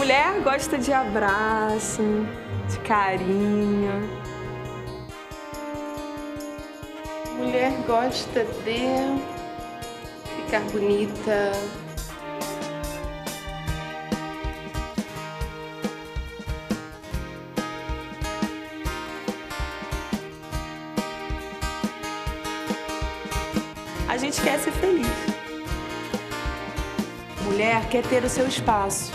Mulher gosta de abraço, de carinho. Mulher gosta de ficar bonita. A gente quer ser feliz. Mulher quer ter o seu espaço.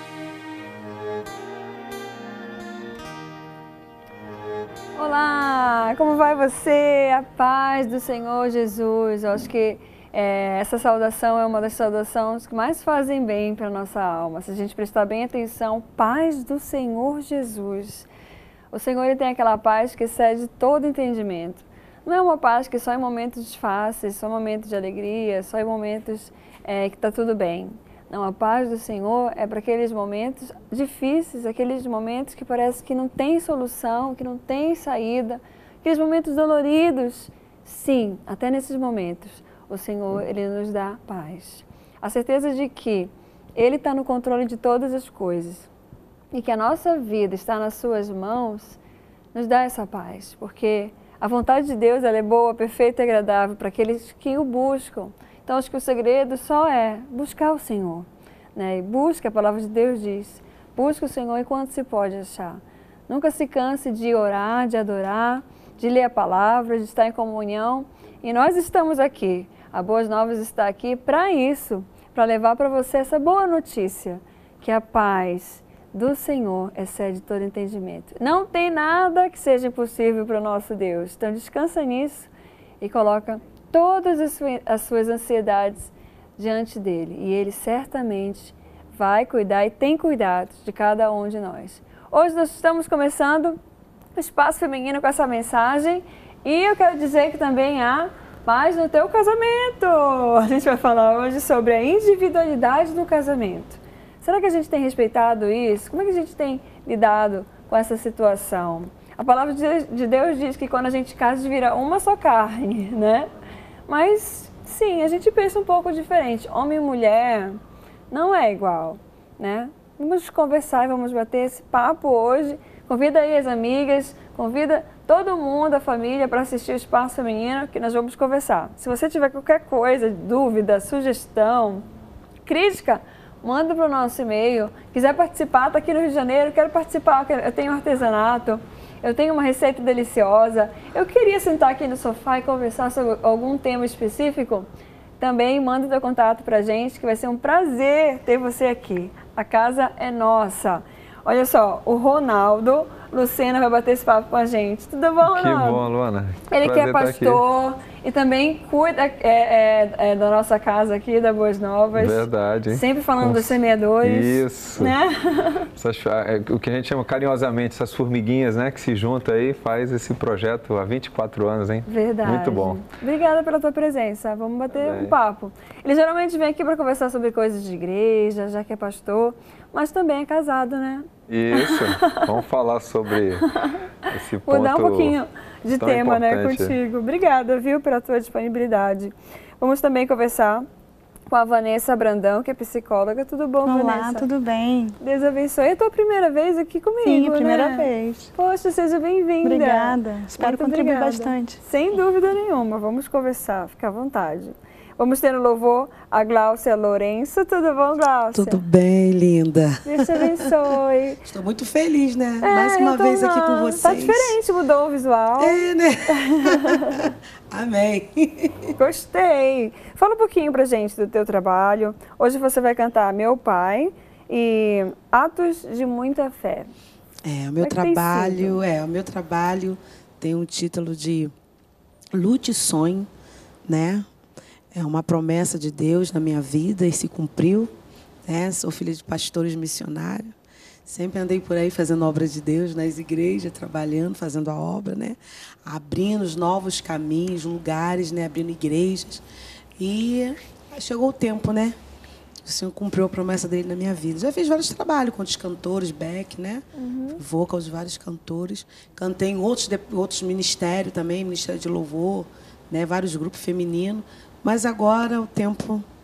Olá, como vai você? A paz do Senhor Jesus. Eu acho que essa saudação é uma das saudações que mais fazem bem para a nossa alma. Se a gente prestar bem atenção, paz do Senhor Jesus. O Senhor ele tem aquela paz que excede todo entendimento. Não é uma paz que só em momentos fáceis, só em momentos de alegria, só em momentos que está tudo bem. Não, a paz do Senhor é para aqueles momentos difíceis, aqueles momentos que parece que não tem solução, que não tem saída, aqueles momentos doloridos. Sim, até nesses momentos, o Senhor ele nos dá paz. A certeza de que Ele está no controle de todas as coisas e que a nossa vida está nas suas mãos, nos dá essa paz, porque a vontade de Deus ela é boa, perfeita e agradável para aqueles que o buscam. Então, acho que o segredo só é buscar o Senhor, né? E busca, a palavra de Deus diz, busca o Senhor enquanto se pode achar. Nunca se canse de orar, de adorar, de ler a palavra, de estar em comunhão. E nós estamos aqui, a Boas Novas está aqui para isso, para levar para você essa boa notícia, que a paz do Senhor excede todo entendimento. Não tem nada que seja impossível para o nosso Deus. Então descansa nisso e coloca todas as suas ansiedades diante dele. E ele certamente vai cuidar e tem cuidado de cada um de nós. Hoje nós estamos começando o Espaço Feminino com essa mensagem e eu quero dizer que também há paz no teu casamento. A gente vai falar hoje sobre a individualidade do casamento. Será que a gente tem respeitado isso? Como é que a gente tem lidado com essa situação? A palavra de Deus diz que quando a gente casa vira uma só carne, né? Mas sim, a gente pensa um pouco diferente. Homem e mulher não é igual, né? Vamos conversar e vamos bater esse papo hoje. Convida aí as amigas, convida todo mundo, a família, para assistir o Espaço Feminino, que nós vamos conversar. Se você tiver qualquer coisa, dúvida, sugestão, crítica, manda para o nosso e-mail. Quiser participar, está aqui no Rio de Janeiro, quero participar, eu tenho artesanato, eu tenho uma receita deliciosa, eu queria sentar aqui no sofá e conversar sobre algum tema específico, também manda o teu contato para a gente, que vai ser um prazer ter você aqui. A casa é nossa. Olha só, o Ronaldo Lucena vai bater esse papo com a gente. Tudo bom, Ronaldo? Que bom, Luana. Ele que é pastor e também cuida da nossa casa aqui, da Boas Novas. Verdade, hein? Sempre falando dos semeadores. Isso. Né? O que a gente chama carinhosamente, essas formiguinhas, né, que se juntam aí, faz esse projeto há 24 anos, hein? Verdade. Muito bom. Obrigada pela tua presença. Vamos bater um papo. Ele geralmente vem aqui para conversar sobre coisas de igreja, já que é pastor, mas também é casado, né? Isso. Vamos falar sobre esse ponto. Mudar um pouquinho de tema, né, importante. contigo. Obrigada, viu, pela tua disponibilidade. Vamos também conversar com a Vanessa Brandão, que é psicóloga. Tudo bom, Olá, Vanessa? Olá, tudo bem? Deus abençoe. É a tua primeira vez aqui comigo, Sim, a primeira né? vez. Poxa, seja bem-vinda. Obrigada. Espero Muito contribuir obrigada. bastante. Sem dúvida nenhuma. Vamos conversar. Fica à vontade. Vamos ter no louvor a Gláucia Lourenço. Tudo bom, Gláucia? Tudo bem, linda. Deus te abençoe. Estou muito feliz, né? Mais uma vez aqui com vocês. Tá diferente, mudou o visual. É, né? Amém. Gostei. Fala um pouquinho pra gente do teu trabalho. Hoje você vai cantar Meu Pai e Atos de Muita Fé. O meu trabalho tem um título de Lute e Sonhe, né? É uma promessa de Deus na minha vida e se cumpriu, né? Sou filha de pastores missionários. Sempre andei por aí fazendo obra de Deus nas igrejas, trabalhando, fazendo a obra, né? Abrindo os novos caminhos, lugares, né? Abrindo igrejas. E chegou o tempo, né? O Senhor cumpriu a promessa dele na minha vida. Já fiz vários trabalhos com os cantores, back, né? Vocal de vários cantores. Cantei em outros ministérios também, Ministério de Louvor, né? Vários grupos femininos. Mas agora o tempo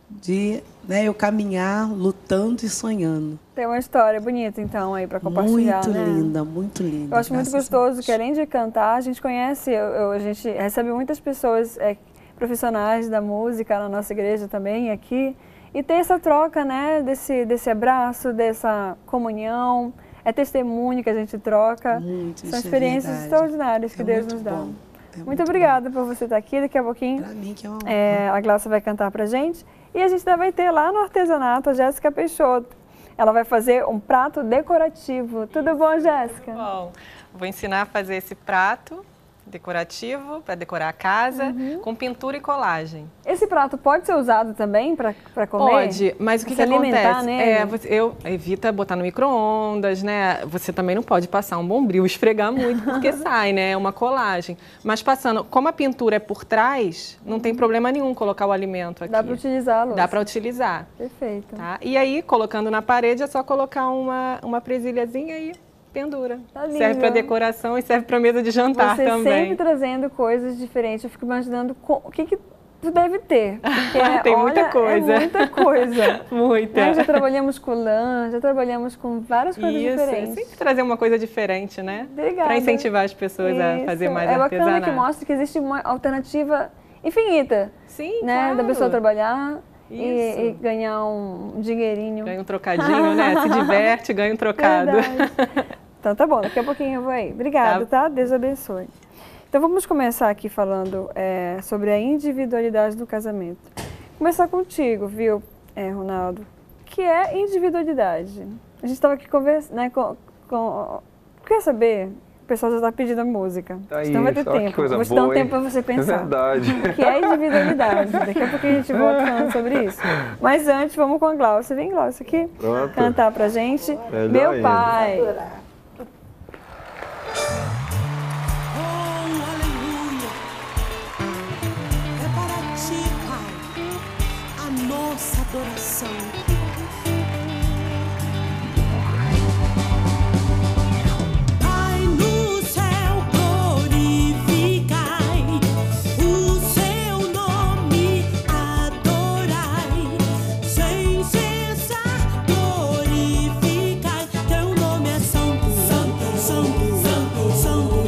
de eu caminhar, lutando e sonhando. Tem uma história bonita, então, aí para compartilhar, muito né? linda, muito linda. Eu acho muito gostoso, que além de cantar, a gente conhece, a gente recebe muitas pessoas profissionais da música na nossa igreja também, aqui, e tem essa troca, né, desse abraço, dessa comunhão, é testemunho que a gente troca. São experiências extraordinárias que Deus nos dá. Muito obrigada por você estar aqui. Daqui a pouquinho pra mim, que é uma honra. A Glaucia vai cantar pra gente. E a gente ainda vai ter lá no artesanato a Jéssica Peixoto. Ela vai fazer um prato decorativo. Tudo bom, Jéssica? Bom, vou ensinar a fazer esse prato decorativo para decorar a casa, com pintura e colagem. Esse prato pode ser usado também para comer? Pode, mas o que acontece? Nele? Eu evita botar no micro-ondas, né? Você também não pode passar um bombril, esfregar muito, porque sai, né? É uma colagem. Mas passando, como a pintura é por trás, não tem problema nenhum colocar o alimento aqui. Dá para utilizá-lo? Dá para utilizar. Perfeito. Tá? E aí, colocando na parede, é só colocar uma presilhazinha e pendura. Tá serve para decoração e serve para mesa de jantar você também. Você sempre trazendo coisas diferentes. Eu fico imaginando o que tu deve ter. Porque, tem muita coisa. É muita coisa. Muita. Nós já trabalhamos com lã, já trabalhamos com várias coisas diferentes. Sempre trazer uma coisa diferente, né? Obrigada. Para incentivar as pessoas a fazer mais artesanato. É bacana que mostra que existe uma alternativa infinita. Sim, né? claro. Da pessoa trabalhar e ganhar um dinheirinho. Ganha um trocadinho, né? Se diverte, ganha um trocado. Então tá bom, daqui a pouquinho eu vou aí. Obrigada, tá? Deus abençoe. Então vamos começar aqui falando sobre a individualidade do casamento. Começar contigo, viu, Ronaldo? Que é individualidade? A gente estava aqui conversando, né, quer saber? O pessoal já está pedindo a música. Então vai ter tempo. Vou te dar um tempo para você pensar. É verdade. O que é individualidade? Daqui a pouquinho a gente volta falando sobre isso. Mas antes, vamos com a Glaucia. Vem, Glaucia, aqui. Pronto. Cantar pra gente. Melhor Meu ainda. Pai. Nossa adoração. Pai no céu, glorificai o seu nome, adorai, sem cessar, glorificai. Teu nome é santo, santo, santo, santo, santo.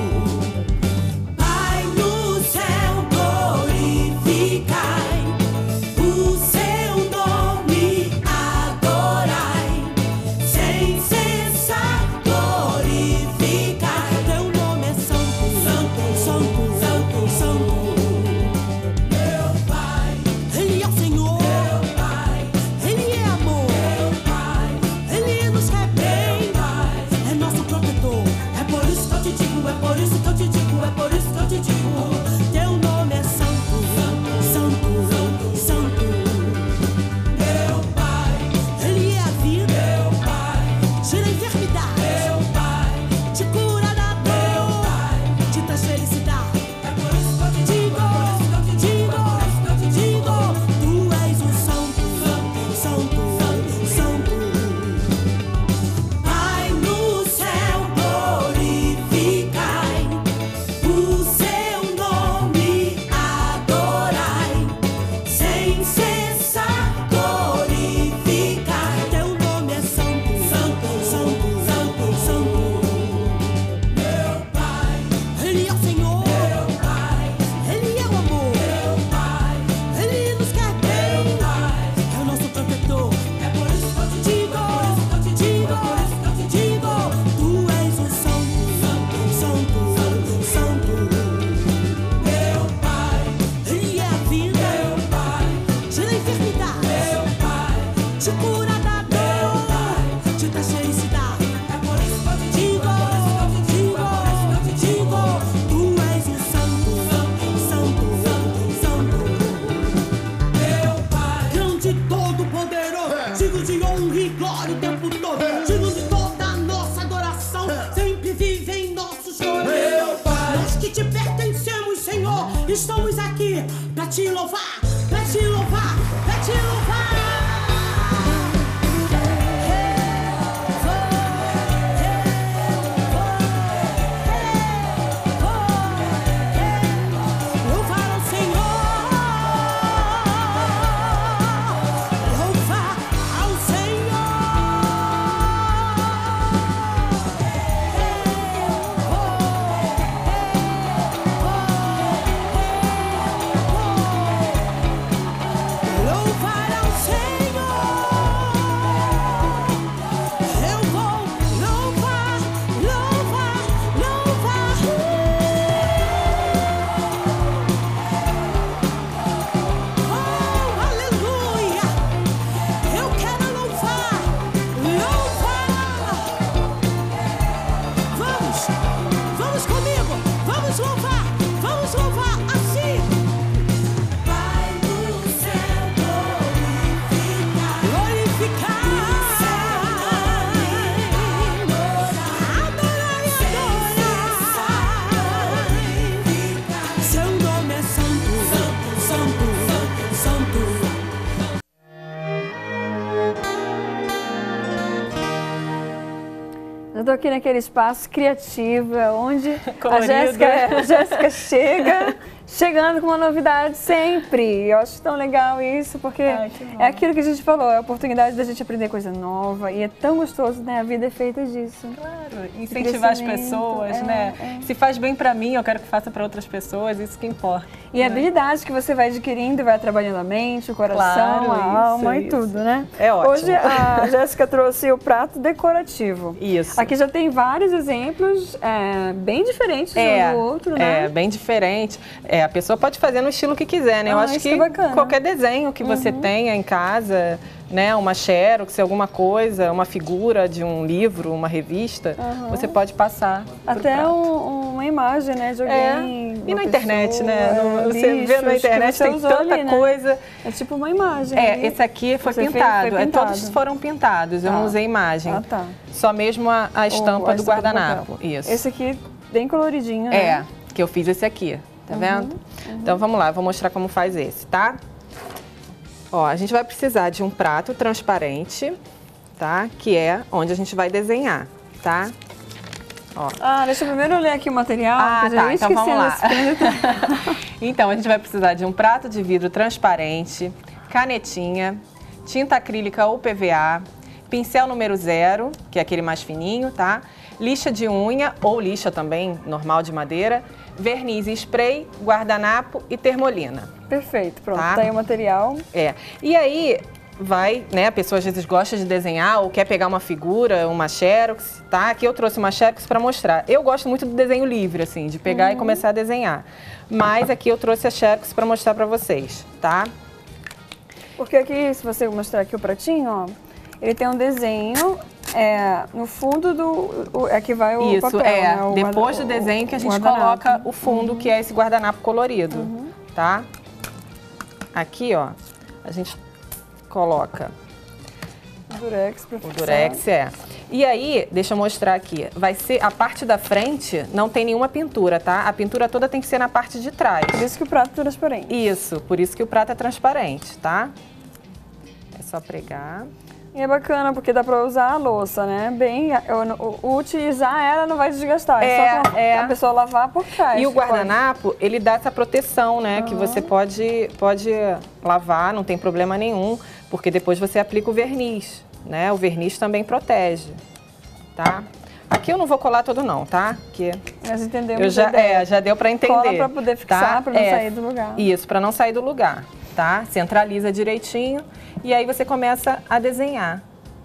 Pai no céu, glorificai o seu nome, adorai, sem cessar, glorificai. Teu nome é santo, santo, santo, santo, santo. Meu Pai, Ele é o Senhor. Meu Pai, Ele é amor. Meu Pai, Ele nos quer bem. Meu Pai, é nosso protetor. É por isso que eu te digo, é por isso que eu te digo, é por isso que eu te digo. Teu nome é santo, santo, santo, santo. Meu Pai, Ele é a vida. Meu Pai, tira a enfermidade. Meu Pai, te cura da dor. Meu Pai, te traz felicidade. É por isso que eu te digo, tu és o santo, santo, santo. Pai no céu, glorificai o seu nome, adorai, sem cessar, glorificai. Teu nome é santo, santo, santo, santo, santo. Meu Pai, Ele é o Senhor. Meu Pai, Ele é o amor. Meu Pai, Ele nos quer bem. Meu Pai, é o nosso protetor. É por isso que eu te digo, tu és o santo, santo, santo, santo. Meu Pai, Ele é a vida. Meu Pai, tira a enfermidade. Meu Pai, te cura da dor. Te traz felicidade. É por isso que eu te digo, tu és o santo, santo, santo. Meu Pai, grande, todo poderoso, digno de honra e glória o tempo todo, digno de toda a nossa adoração, sempre vive em nossos corações. Meu Pai, nós que te pertencemos, Senhor, estamos aqui pra te louvar, pra te louvar, pra te louvar. Louvar ao Senhor. Eu tô aqui naquele espaço criativo, onde a Colorido. Jéssica chegando com uma novidade sempre. Eu acho tão legal isso, porque é aquilo que a gente falou, é a oportunidade da gente aprender coisa nova. E é tão gostoso, né? A vida é feita disso. Claro, incentivar as pessoas, né? Se faz bem pra mim, eu quero que faça pra outras pessoas, isso que importa. E habilidades que você vai adquirindo, vai trabalhando a mente, o coração, Claro, a alma e tudo, né? É ótimo. Hoje a Jéssica trouxe o prato decorativo. Isso. Aqui já tem vários exemplos bem diferentes um do outro, né? É, bem diferente. A pessoa pode fazer no estilo que quiser, né? Eu acho isso que que é bacana. qualquer desenho que você tenha em casa, né? Uma xerox, alguma coisa, uma figura de um livro, uma revista, você pode passar pro Até prato. uma imagem, né, de alguém. E uma na internet, pessoa, né? Você vê na bichos que internet, você tem usou tanta ali, né? coisa. É tipo uma imagem. ali. Esse aqui foi Você fez, pintado. foi pintado. Todos foram pintados, eu Tá. não usei imagem. Ah, tá. Só mesmo a estampa do guardanapo. papel. Isso. Esse aqui, bem coloridinho, né? Que eu fiz esse aqui, tá vendo? Então vamos lá, eu vou mostrar como faz esse, tá? Ó, a gente vai precisar de um prato transparente, tá? Que é onde a gente vai desenhar, tá? Ó. Deixa eu primeiro ler aqui o material. que eu já Tá, ia então vamos lá. esquecendo. Então, a gente vai precisar de um prato de vidro transparente, canetinha, tinta acrílica ou PVA, pincel número 0, que é aquele mais fininho, tá? Lixa de unha ou lixa também, normal de madeira, verniz e spray, guardanapo e termolina. Perfeito, pronto. Tá. Tá aí o material. E aí vai, né, a pessoa às vezes gosta de desenhar ou quer pegar uma figura, uma xerox, tá? Aqui eu trouxe uma xerox para mostrar. Eu gosto muito do desenho livre, assim, de pegar e começar a desenhar. Mas aqui eu trouxe a xerox para mostrar para vocês, tá? Porque aqui, se você mostrar aqui o pratinho, ó, ele tem um desenho no fundo aqui vai o Isso, papel, né? O depois do desenho que a gente guardanapo. coloca o fundo, que é esse guardanapo colorido, tá? Aqui, ó, a gente coloca O durex pra o fixar. durex, E aí, deixa eu mostrar aqui, vai ser a parte da frente, não tem nenhuma pintura, tá? A pintura toda tem que ser na parte de trás. Por isso que o prato é transparente. Isso, por isso que o prato é transparente, tá? É só pregar. E é bacana, porque dá pra usar a louça, né? Utilizar ela não vai desgastar. É só a pessoa lavar por trás. E o guardanapo, ele dá essa proteção, né? Que você pode lavar, não tem problema nenhum, porque depois você aplica o verniz, né? O verniz também protege, tá? Aqui eu não vou colar todo não, tá? Que Nós entendemos eu já, a ideia. já deu pra entender. Cola pra poder fixar, tá? pra não sair do lugar. Isso, pra não sair do lugar, tá? Centraliza direitinho e aí você começa a desenhar,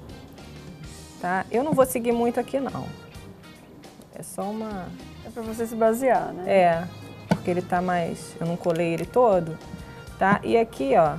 tá? Eu não vou seguir muito aqui não. É só uma... É pra você se basear, né? Porque ele tá mais... Eu não colei ele todo, tá? E aqui, ó,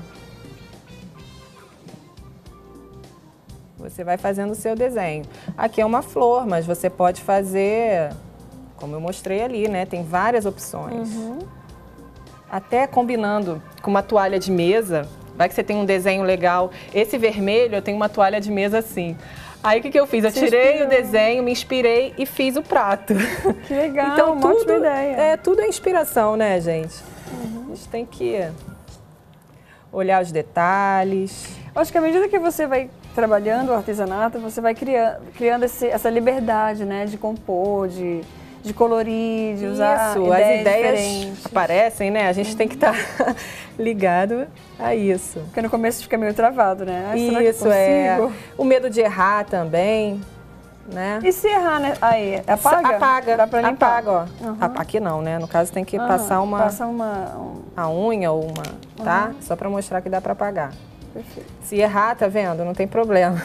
você vai fazendo o seu desenho. Aqui é uma flor, mas você pode fazer, como eu mostrei ali, né? Tem várias opções. Até combinando com uma toalha de mesa, vai que você tem um desenho legal. Esse vermelho, eu tenho uma toalha de mesa assim. Aí o que eu fiz? Eu tirei o desenho, me inspirei e fiz o prato. Que legal, Então uma ótima ideia. tudo é inspiração, né, gente? A gente tem que olhar os detalhes. Eu acho que à medida que você vai trabalhando o artesanato, você vai criando essa liberdade, né? De compor, de colorir, de usar Isso, as ideias diferentes. aparecem, né? A gente tem que estar ligado a isso. Porque no começo fica meio travado, né? Será que eu Isso, é. consigo? O medo de errar também, né? E se errar, né? Aí, apaga? Apaga. Dá pra limpar? Apaga, ó. Aqui não, né? No caso tem que passar Passa a unha ou uma, tá? Só pra mostrar que dá pra apagar. Perfeito. Se errar, tá vendo? Não tem problema.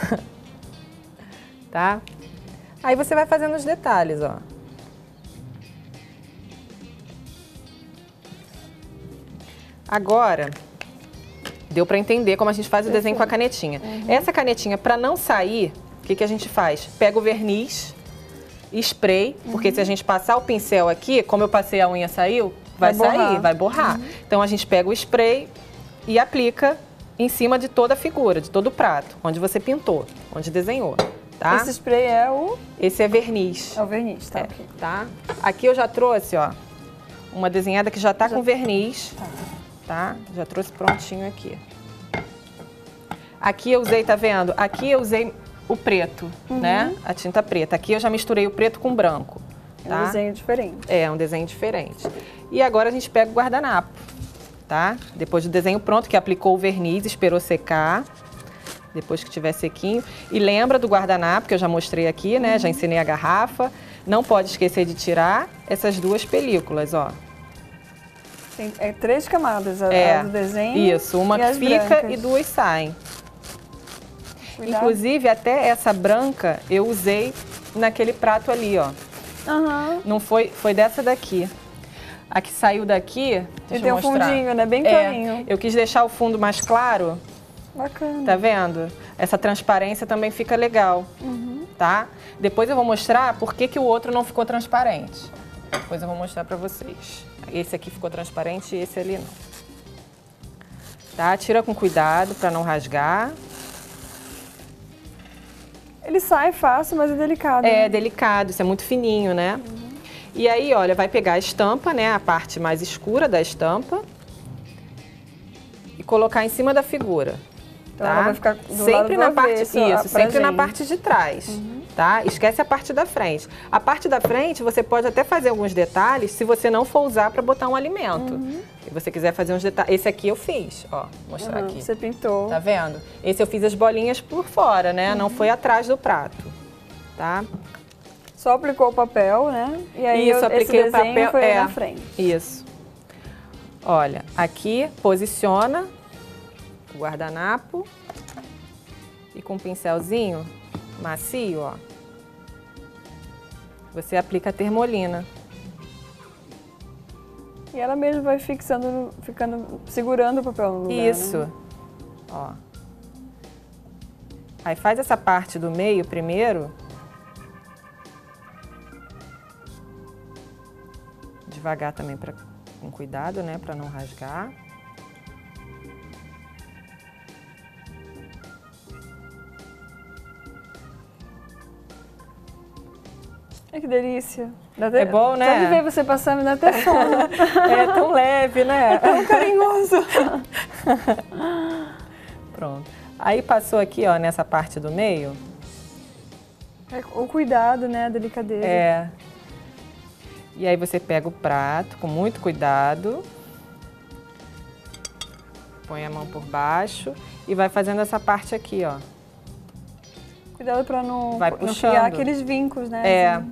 Tá? Aí você vai fazendo os detalhes, ó. Agora, deu pra entender como a gente faz o desenho com a canetinha. Essa canetinha, pra não sair, o que a gente faz? Pega o verniz, spray, porque se a gente passar o pincel aqui, como eu passei a unha saiu, vai sair, vai borrar. Então a gente pega o spray e aplica em cima de toda a figura, de todo o prato, onde você pintou, onde desenhou, tá? Esse spray é o... Esse é verniz. É o verniz, tá? Ok. Tá? Aqui eu já trouxe, ó, uma desenhada que já tá com verniz, tá? Já trouxe prontinho aqui. Aqui eu usei, tá vendo? Aqui eu usei o preto, né? A tinta preta. Aqui eu já misturei o preto com o branco. É Tá? um desenho diferente. É, um desenho diferente. E agora a gente pega o guardanapo, tá? Depois do desenho pronto, que aplicou o verniz, esperou secar. Depois que tiver sequinho. E lembra do guardanapo, que eu já mostrei aqui, né? Já ensinei a garrafa. Não pode esquecer de tirar essas duas películas, ó. Tem 3 camadas, a do desenho. Isso, uma e que as fica brancas. e 2 saem. Cuidado. Inclusive, até essa branca eu usei naquele prato ali, ó. Aham. Não foi dessa daqui. A que saiu daqui, E deixa tem eu um mostrar. fundinho, né? Bem clarinho. Eu quis deixar o fundo mais claro, Bacana. tá vendo? Essa transparência também fica legal, tá? Depois eu vou mostrar por que o outro não ficou transparente. Depois eu vou mostrar pra vocês. Esse aqui ficou transparente e esse ali não. Tá? Tira com cuidado pra não rasgar. Ele sai fácil, mas é delicado. É né? delicado, isso é muito fininho, né? E aí, olha, vai pegar a estampa, né? A parte mais escura da estampa. E colocar em cima da figura. Então Tá? ela vai ficar do lado Sempre do na parte, avesso, isso, pra sempre na gente. parte de trás, tá? Esquece a parte da frente. A parte da frente você pode até fazer alguns detalhes se você não for usar para botar um alimento. Se você quiser fazer uns detalhes, esse aqui eu fiz, ó, vou mostrar aqui. Você pintou. Tá vendo? Esse eu fiz as bolinhas por fora, né? Não foi atrás do prato, tá? Só aplicou o papel, né? E aí Isso, apliquei esse o desenho papel, foi na frente. Isso. Olha, aqui posiciona o guardanapo e com um pincelzinho macio, ó, você aplica a termolina. E ela mesmo vai fixando, segurando o papel no lugar, Isso. né? Ó. Aí faz essa parte do meio primeiro. Devagar também, com cuidado, né, para não rasgar. Ai, que delícia. Dá até, É bom, né? Só de ver você passando, me dá até sono. É tão leve, né? Tão carinhoso. Pronto. Aí passou aqui, ó, nessa parte do meio. É, o cuidado, né? A delicadeza. É. E aí você pega o prato com muito cuidado. Põe a mão por baixo e vai fazendo essa parte aqui, ó. Cuidado pra não puxando. criar aqueles vincos, né? É. Assim.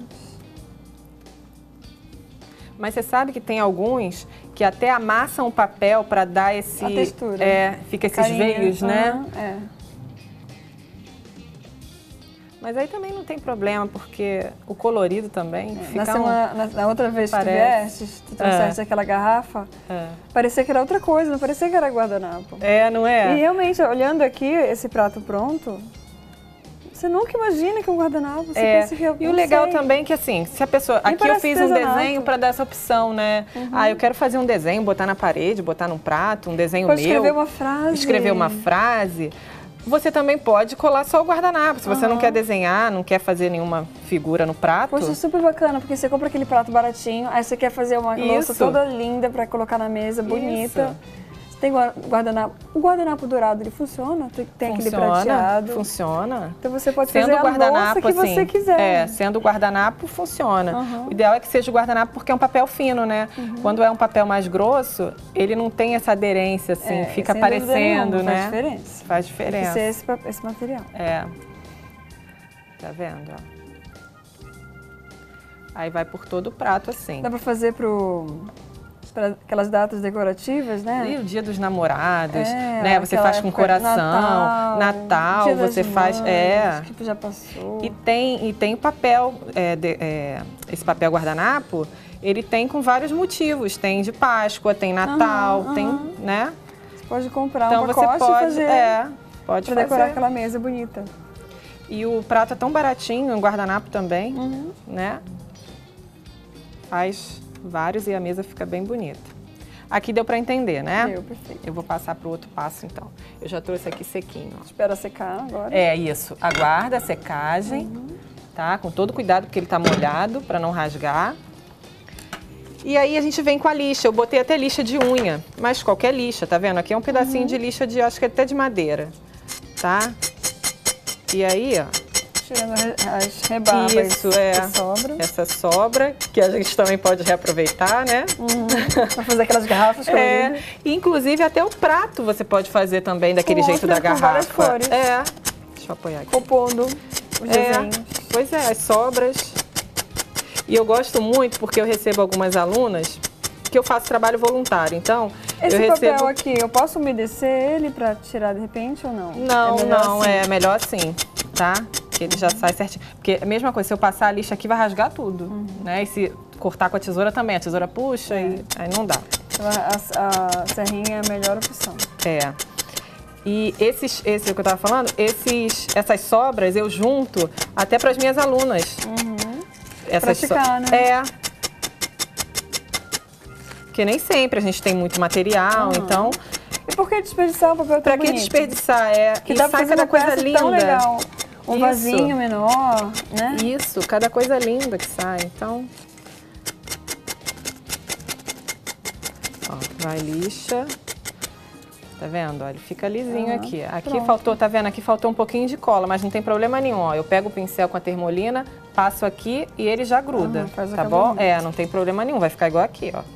Mas você sabe que tem alguns que até amassam o papel para dar esse... A textura. É, fica esses Carinho. veios, né? Aham, é. Mas aí também não tem problema, porque o colorido também fica Na outra vez que tu Parece. vieste, tu trouxeste aquela garrafa, É. parecia que era outra coisa, não parecia que era guardanapo. É, não é? E realmente, olhando aqui esse prato pronto, você nunca imagina que é um guardanapo. Você pensa que E o legal também é que assim, se a pessoa... Nem Aqui eu parece fiz um artesanato. desenho para dar essa opção, né? Ah, eu quero fazer um desenho, botar na parede, botar num prato, um desenho pode meu. escrever uma frase. Escrever uma frase. Você também pode colar só o guardanapo. Se você não quer desenhar, não quer fazer nenhuma figura no prato. Poxa, é super bacana, porque você compra aquele prato baratinho, aí você quer fazer uma louça Isso. toda linda pra colocar na mesa, bonita. Você tem guardanapo. O guardanapo dourado, ele funciona? Tem aquele prateado. Funciona. Então você pode Sendo fazer a guardanapo, louça que assim, você quiser. sendo guardanapo, funciona. O ideal é que seja o guardanapo porque é um papel fino, né? Quando é um papel mais grosso, ele não tem essa aderência, assim, fica sem dúvida parecendo, nenhuma, né? Faz diferença. Faz Tem diferença. que ser esse material. É. Tá vendo, ó? Aí vai por todo o prato, assim. Dá pra fazer para aquelas datas decorativas, né? E o dia dos namorados, É, né? Você aquela faz com época, coração. Natal Dia das você faz. Mães, que já passou. E tem o papel, esse papel guardanapo, ele tem com vários motivos. Tem de Páscoa, tem Natal, tem, né? Você pode comprar Então um você pacote pode, e fazer pode para fazer. decorar aquela mesa bonita. E o prato é tão baratinho, um guardanapo também, né? Faz vários e a mesa fica bem bonita. Aqui deu para entender, né? Deu, perfeito. Eu vou passar para o outro passo, então. Eu já trouxe aqui sequinho, ó. Espera secar agora. É isso, aguarda a secagem, tá? Com todo cuidado, porque ele tá molhado, para não rasgar. E aí a gente vem com a lixa. Eu botei até lixa de unha, mas qualquer lixa, tá vendo? Aqui é um pedacinho de lixa de, acho que até de madeira, tá? E aí, ó, tirando as rebabas Isso, é. que sobram. Essa sobra, que a gente também pode reaproveitar, né? Pra fazer aquelas garrafas coloridas. E, inclusive, até o prato você pode fazer também daquele Com jeito da outras, com várias garrafa. cores. É. Deixa eu apoiar aqui. Compondo os desenhos. Pois é, as sobras. E eu gosto muito porque eu recebo algumas alunas que eu faço trabalho voluntário. Então, Esse eu recebo... papel aqui, eu posso umedecer ele pra tirar de repente ou não? Não, melhor não, assim? é melhor assim, tá? Que ele já sai certinho. Porque a mesma coisa, se eu passar a lixa aqui, vai rasgar tudo, né? E se cortar com a tesoura também, a tesoura puxa e aí não dá. Então, a serrinha é a melhor opção. É. E esse que eu tava falando, essas sobras eu junto até para as minhas alunas. Praticar, né? É. Porque nem sempre a gente tem muito material, então... E por que desperdiçar o papel tão Pra que bonito? desperdiçar? Que E dá pra sai fazer cada uma coisa peça linda. tão legal. Um Isso. vasinho menor, né? Isso, cada coisa linda que sai, então... Ó, vai lixa. Tá vendo? Olha, fica lisinho aqui. Aqui pronto. faltou, tá vendo? Aqui faltou um pouquinho de cola, mas não tem problema nenhum, ó. Eu pego o pincel com a termolina, passo aqui e ele já gruda, faz o tá bom? acabamento. É, não tem problema nenhum, vai ficar igual aqui, ó.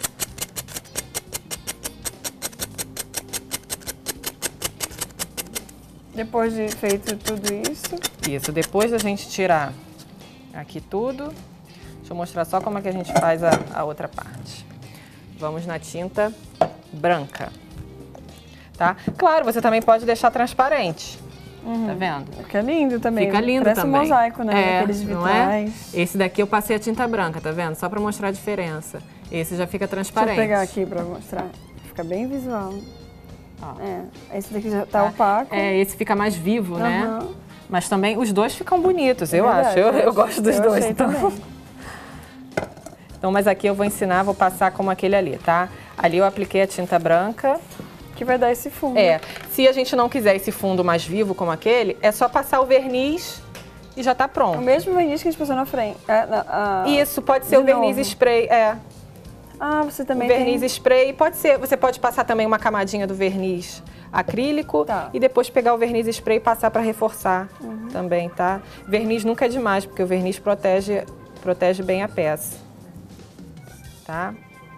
Depois de feito tudo isso, Isso, depois da gente tirar aqui tudo, deixa eu mostrar só como é que a gente faz a outra parte. Vamos na tinta branca, tá? Claro, você também pode deixar transparente, tá vendo? fica lindo também. Fica lindo Parece também. um mosaico, né? Aqueles não é? vitrais. Esse daqui eu passei a tinta branca, tá vendo? Só pra mostrar a diferença. Esse já fica Deixa transparente. eu pegar aqui pra mostrar. Fica bem visual. Ó. Esse daqui já tá opaco. É, esse fica mais vivo, né? Aham. Mas também os dois ficam bonitos, eu Verdade, acho. Eu gosto dos eu dois. achei Então. também. Então, mas aqui eu vou ensinar, vou passar como aquele ali, tá? Ali eu apliquei a tinta branca. Que vai dar esse fundo. É, se a gente não quiser esse fundo mais vivo como aquele, é só passar o verniz e já tá O pronto. mesmo verniz que a gente passou na frente. Isso, pode ser o de verniz novo. spray, Ah, você O também verniz tem... spray, pode ser, você pode passar também uma camadinha do verniz acrílico Tá. e depois pegar o verniz spray e passar para reforçar também, tá? Verniz nunca é demais, porque o verniz protege bem a peça, tá?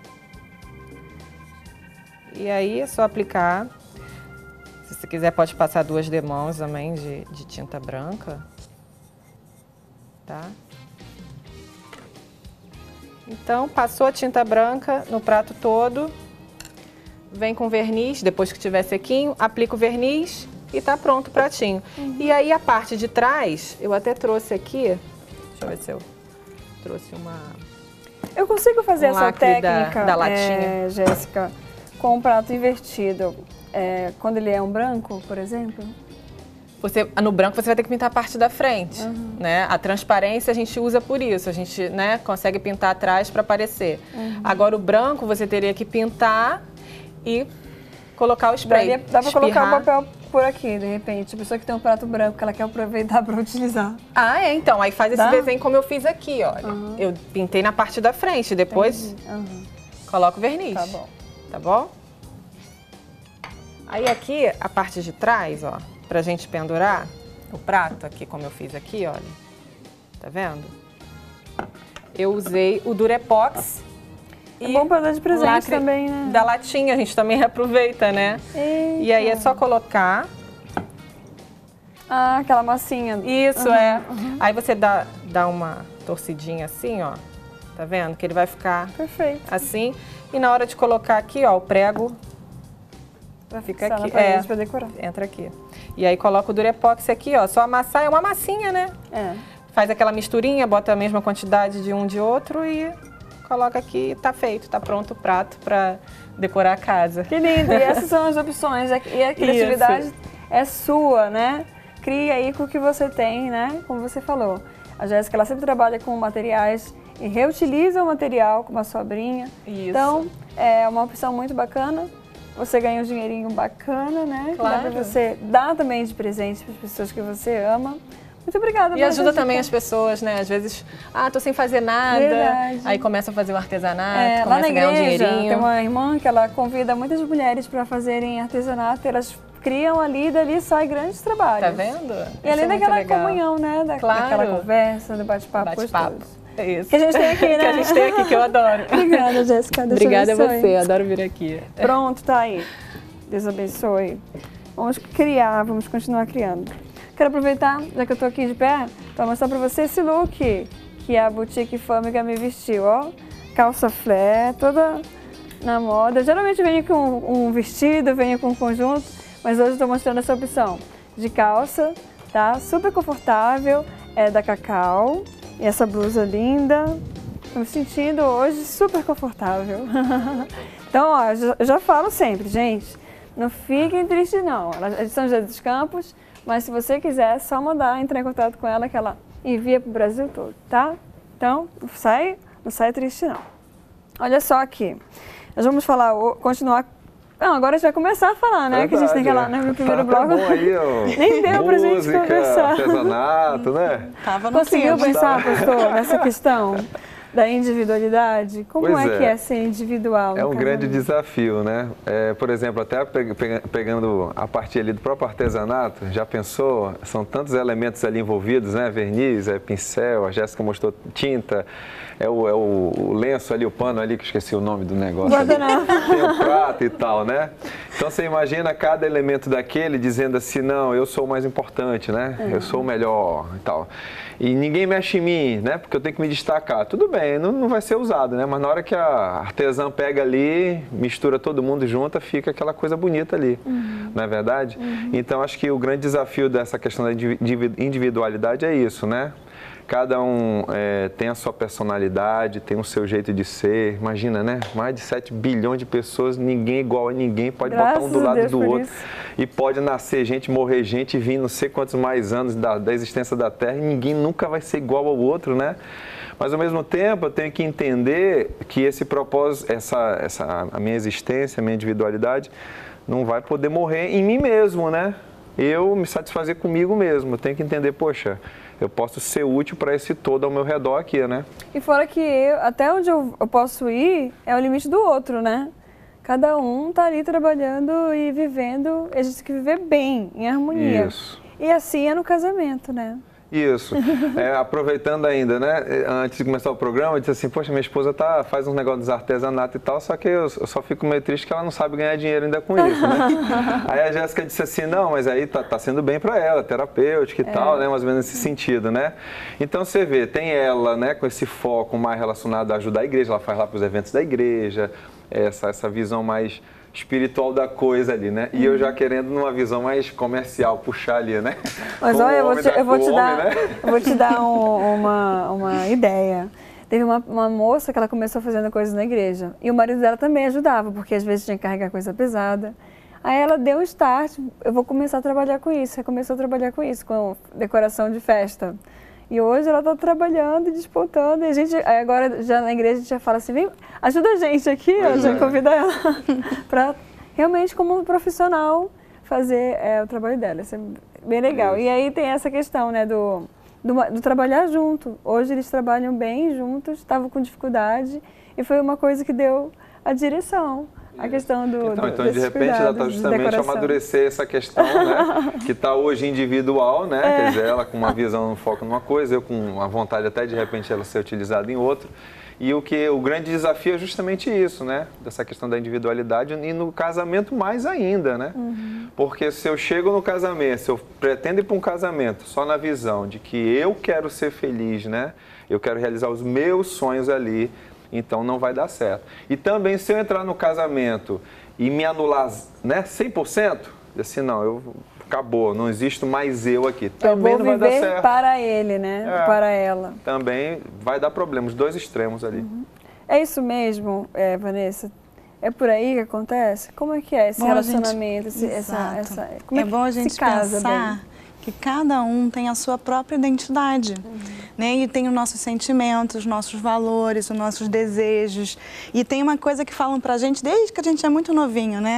E aí é só aplicar. Se você quiser, pode passar 2 demãos também de tinta branca, tá? Então, passou a tinta branca no prato todo, vem com verniz, depois que tiver sequinho, aplica o verniz e tá pronto o pratinho. E aí a parte de trás, eu até trouxe aqui, deixa eu ver se eu trouxe uma... Eu consigo fazer Um essa lacre técnica, da latinha. Jéssica, com um prato invertido. Quando ele é um branco, por exemplo? No branco você vai ter que pintar a parte da frente, né? A transparência a gente usa por isso, a gente, né, consegue pintar atrás para aparecer. Agora o branco você teria que pintar e colocar o spray. Dá pra colocar o espirrar. papel por aqui, de repente. A pessoa que tem um prato branco que ela quer aproveitar para utilizar. Ah, então, aí faz esse Dá? desenho como eu fiz aqui, olha. Eu pintei na parte da frente, depois coloco o verniz. Tá bom. Tá bom? Aí aqui, a parte de trás, ó, pra gente pendurar o prato aqui, como eu fiz aqui, olha. Tá vendo? Eu usei o Durepox. É bom para dar de presente lacre também, né? da latinha, a gente também aproveita, né? E aí é só colocar. Ah, aquela massinha. Isso, Aí você dá uma torcidinha assim, ó. Tá vendo? Que ele vai ficar Perfeito. assim. E na hora de colocar aqui, ó, o prego Vai fica fixar aqui. na parede pra decorar. Entra aqui. E aí coloca o Durepox aqui, ó. Só amassar, é uma massinha, né? Faz aquela misturinha, bota a mesma quantidade de um de outro e coloca aqui e tá feito. Tá pronto o prato pra decorar a casa. Que lindo! E essas são as opções. E a criatividade é sua, né? Cria aí com o que você tem, né? Como você falou. A Jéssica, ela sempre trabalha com materiais e reutiliza o material com uma sobrinha. Isso. Então, é uma opção muito bacana. Você ganha um dinheirinho bacana, né? Que Claro. dá pra você dar também de presente para as pessoas que você ama. Muito obrigada. E ajuda Jéssica. também as pessoas, né? Às vezes, tô sem fazer nada. Verdade. Aí começa a fazer o artesanato, Lá começa na a ganhar um igreja, dinheirinho. tem uma irmã que ela convida muitas mulheres para fazerem artesanato e elas criam ali, e dali sai grandes trabalhos. Tá vendo? E além Isso é muito daquela legal. comunhão, né? Claro. Daquela conversa, do bate-papo Bate-papo. gostoso. É isso. Que a gente tem aqui, né? Que a gente tem aqui, que eu adoro. Obrigada, Jéssica. Deus Obrigada a abençoe. você, adoro vir aqui. Pronto, tá aí. Deus abençoe. Vamos criar, vamos continuar criando. Quero aproveitar, já que eu tô aqui de pé, para mostrar para você esse look que a Boutique Fâmica me vestiu, ó. Calça flare, toda na moda. Geralmente venho com um vestido, venho com um conjunto, mas hoje estou mostrando essa opção de calça, tá? Super confortável, é da Cacau. E essa blusa linda. Estou me sentindo hoje super confortável. Então, ó, eu já falo sempre, gente, não fiquem tristes não. Elas é de São José dos Campos, mas se você quiser, é só mandar, entrar em contato com ela, que ela envia para o Brasil todo, tá? Então, não sai triste não. Olha só aqui, nós vamos falar, continuar. Não, agora a gente vai começar a falar, né? Verdade, que a gente tem que ir lá no primeiro bloco. Bom aí, ó. Nem deu pra gente Música, conversar. artesanato, né? Tava no Conseguiu tempo. pensar, pastor, nessa questão da individualidade? Como Pois é que é ser individual? É no um grande casamento? desafio, né? Por exemplo, até pegando a partir ali do próprio artesanato, já pensou? São tantos elementos ali envolvidos, né? Verniz, pincel, a Jéssica mostrou tinta, o lenço ali, o pano ali, que eu esqueci o nome do negócio. Guardanapo. Tem o prato e tal, né? Então você imagina cada elemento daquele dizendo assim, não, eu sou o mais importante, né? Eu sou o melhor e tal. E ninguém mexe em mim, né? Porque eu tenho que me destacar. Tudo bem, não vai ser usado, né? Mas na hora que a artesã pega ali, mistura todo mundo junto, fica aquela coisa bonita ali, não é verdade? Então acho que o grande desafio dessa questão da individualidade é isso, né? Cada um tem a sua personalidade, tem o seu jeito de ser. Imagina, né? Mais de 7 bilhões de pessoas, ninguém é igual a ninguém, pode botar um do lado do outro. E pode nascer gente, morrer gente, vir não sei quantos mais anos da existência da Terra, e ninguém nunca vai ser igual ao outro, né? Mas ao mesmo tempo eu tenho que entender que esse propósito, a minha existência, a minha individualidade, não vai poder morrer em mim mesmo, né? Eu me satisfazer comigo mesmo. Eu tenho que entender, poxa, eu posso ser útil para esse todo ao meu redor aqui, né? E fora que até onde eu posso ir é o limite do outro, né? Cada um tá ali trabalhando e vivendo, a gente tem que viver bem, em harmonia. Isso. E assim é no casamento, né? Isso. Aproveitando ainda, né? Antes de começar o programa, eu disse assim, poxa, minha esposa faz uns negócios de artesanato e tal, só que eu só fico meio triste que ela não sabe ganhar dinheiro ainda com isso, né? Aí a Jéssica disse assim, não, mas aí tá sendo bem para ela, terapêutica e tal, né? Mais ou menos nesse sentido, né? Então você vê, tem ela, né, com esse foco mais relacionado a ajudar a igreja, ela faz lá para os eventos da igreja, essa visão mais espiritual da coisa ali, né? E eu já querendo numa visão mais comercial, puxar ali, né? Mas olha, eu vou te dar uma ideia. Teve uma moça que ela começou fazendo coisas na igreja e o marido dela também ajudava, porque às vezes tinha que carregar coisa pesada. Aí ela deu um start, eu vou começar a trabalhar com isso. Ela começou a trabalhar com isso, com decoração de festa. E hoje ela está trabalhando e despontando. E a gente, agora já na igreja, a gente já fala assim, vem, ajuda a gente aqui, a gente convida ela para realmente, como profissional, fazer o trabalho dela. Isso é bem legal. E aí tem essa questão, né, do trabalhar junto. Hoje eles trabalham bem juntos, estavam com dificuldade e foi uma coisa que deu a direção. A questão Então de repente ela está justamente a amadurecer essa questão, né? Que está hoje individual, né? Quer dizer, ela com uma visão, um foco numa coisa, eu com a vontade até de repente ela ser utilizada em outra. E o grande desafio é justamente isso, né? Dessa questão da individualidade e no casamento mais ainda, né? Porque se eu chego no casamento, se eu pretendo ir para um casamento só na visão de que eu quero ser feliz, né? Eu quero realizar os meus sonhos ali, então não vai dar certo. E também se eu entrar no casamento e me anular, né, 100%, assim, não, acabou, não existe mais eu aqui. Também não vai dar certo. Eu vou viver para ele, né, para ela. Também vai dar problemas, dois extremos ali. É isso mesmo, Vanessa? É por aí que acontece? Como é que é esse relacionamento? Como é bom a gente pensar que cada um tem a sua própria identidade, né? E tem os nossos sentimentos, os nossos valores, os nossos desejos. E tem uma coisa que falam pra gente desde que a gente é muito novinho, né?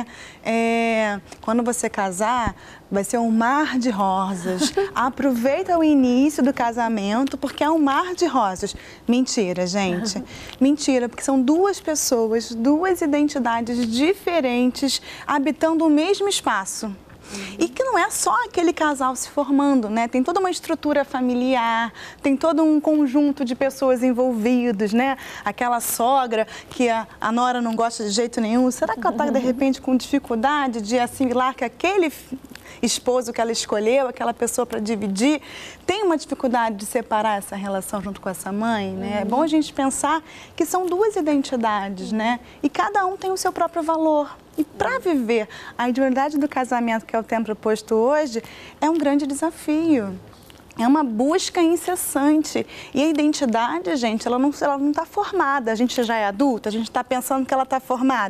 Quando você casar, vai ser um mar de rosas. Aproveita o início do casamento, porque é um mar de rosas. Mentira, gente. Mentira, porque são duas pessoas, duas identidades diferentes, habitando o mesmo espaço. E que não é só aquele casal se formando, né? Tem toda uma estrutura familiar, tem todo um conjunto de pessoas envolvidas, né? Aquela sogra que a nora não gosta de jeito nenhum, será que ela está, de repente, com dificuldade de assimilar que aquele esposo que ela escolheu, aquela pessoa para dividir, tem uma dificuldade de separar essa relação junto com essa mãe, né? É bom a gente pensar que são duas identidades, né? E cada um tem o seu próprio valor. E para viver a individualidade do casamento, que é o tema proposto hoje, é um grande desafio. É uma busca incessante. E a identidade, gente, ela não está formada. A gente já é adulta, a gente está pensando que ela está formada.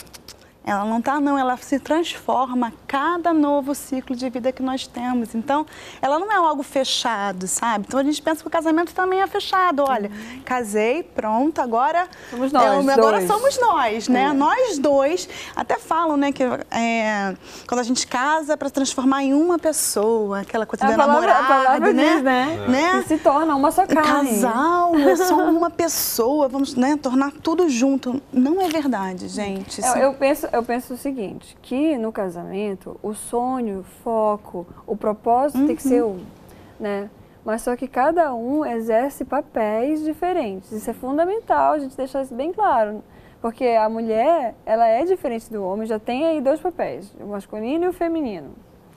Ela não está, não. Ela se transforma a cada novo ciclo de vida que nós temos. Então, ela não é algo fechado, sabe? Então, a gente pensa que o casamento também é fechado. Olha, casei, pronto, agora... Somos nós, agora somos nós, né? Nós dois. Até falam, né, que quando a gente casa é para transformar em uma pessoa, aquela coisa da namorada, a palavra né? diz, né? Que se torna uma só carne. Casal é só uma pessoa, vamos, né, tornar tudo junto. Não é verdade, gente. Eu penso o seguinte, que no casamento o sonho, o foco, o propósito tem que ser um, né? Mas só que cada um exerce papéis diferentes. Isso é fundamental, a gente deixar isso bem claro. Porque a mulher, ela é diferente do homem, já tem aí dois papéis, o masculino e o feminino.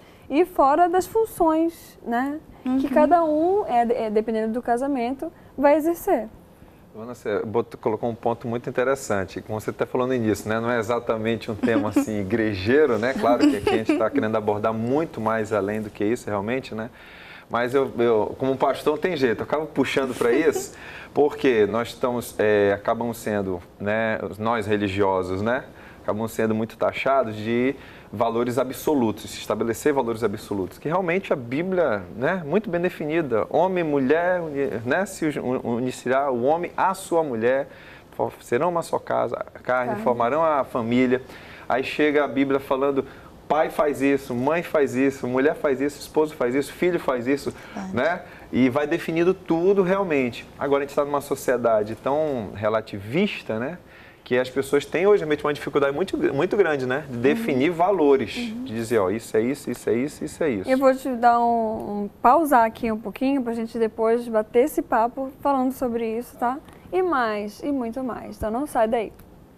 E fora das funções, né? Que cada um, dependendo do casamento, vai exercer. Você colocou um ponto muito interessante, como você está falando nisso, né? Não é exatamente um tema assim igrejeiro, né? Claro que aqui a gente está querendo abordar muito mais além do que isso realmente, né? Mas eu como pastor não tem jeito, eu acabo puxando para isso, porque nós acabamos sendo, né? Nós religiosos, né? Acabamos sendo muito taxados de valores absolutos, se estabelecer valores absolutos, que realmente a Bíblia, né, muito bem definida, homem e mulher, né, se unirá o homem à sua mulher, serão uma só carne, formarão a família. Aí chega a Bíblia falando, pai faz isso, mãe faz isso, mulher faz isso, esposo faz isso, filho faz isso, né? E vai definindo tudo realmente. Agora a gente está numa sociedade tão relativista, né? Que as pessoas têm hoje realmente uma dificuldade muito grande, né? De definir valores, de dizer, ó, isso é isso, isso é isso, isso é isso. Eu vou te dar pausar aqui um pouquinho para a gente depois bater esse papo falando sobre isso, tá? E mais, e muito mais. Então não sai daí.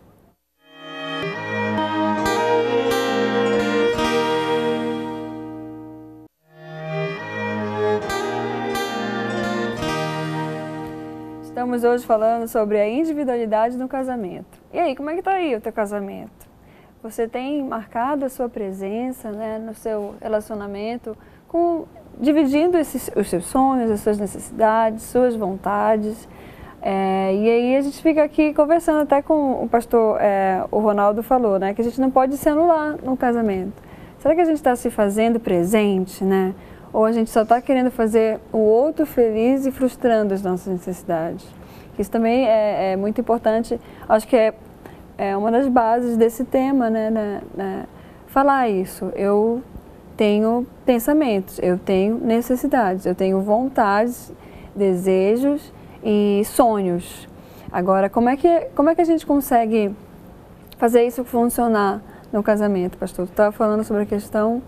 Estamos hoje falando sobre a individualidade no casamento. E aí, como é que tá aí o teu casamento? Você tem marcado a sua presença, né, no seu relacionamento, dividindo os seus sonhos, as suas necessidades, suas vontades. E aí a gente fica aqui conversando até com o pastor, o Ronaldo falou, né, que a gente não pode se anular no casamento. Será que a gente está se fazendo presente, né? Ou a gente só está querendo fazer o outro feliz e frustrando as nossas necessidades? Isso também é muito importante, acho que é uma das bases desse tema, né? Falar isso. Eu tenho pensamentos, eu tenho necessidades, eu tenho vontades, desejos e sonhos. Agora, como é que a gente consegue fazer isso funcionar no casamento, pastor? Tu estava falando sobre a questão